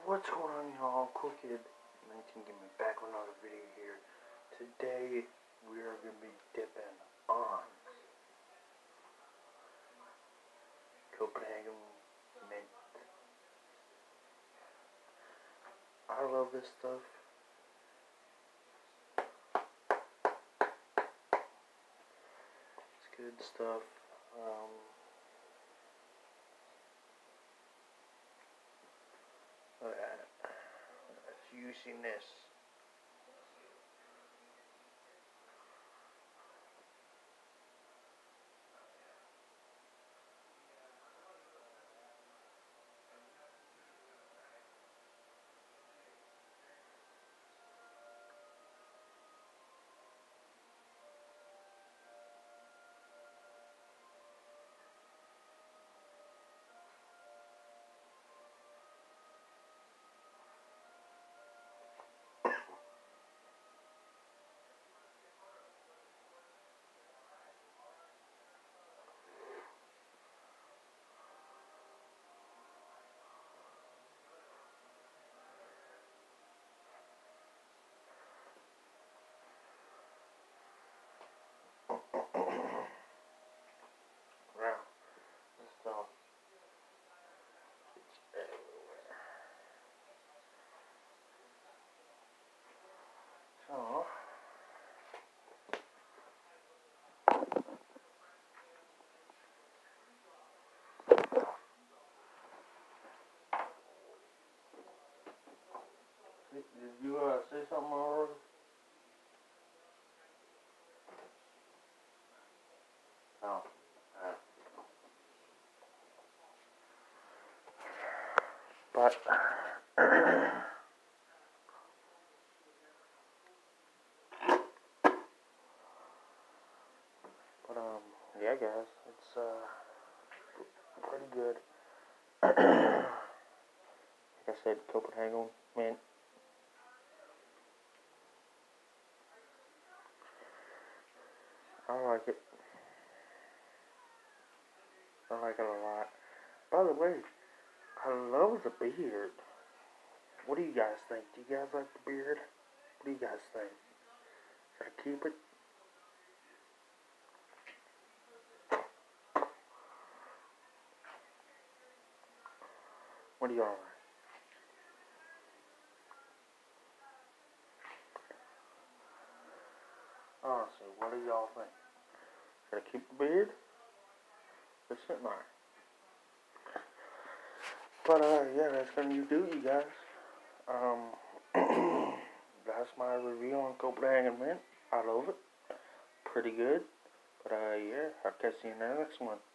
What's going on, y'all? Cool Kid 19 getting back with another video here. Today we are going to be dipping on Copenhagen mint. I love this stuff. It's good stuff. Juiciness. Wow, this stuff it's everywhere. So did you say something already? Oh. But yeah, guys, it's pretty good. Like I said, Copenhagen mint. I like it. I like it a lot. By the way, I love the beard. What do you guys think? Do you guys like the beard? What do you guys think? Should I keep it? What do y'all like? Honestly, what do y'all think? Should I keep the beard? It's it mine. But yeah, that's gonna do, you guys. That's my review on Copenhagen mint. I love it. Pretty good. But yeah, I'll catch you in the next one.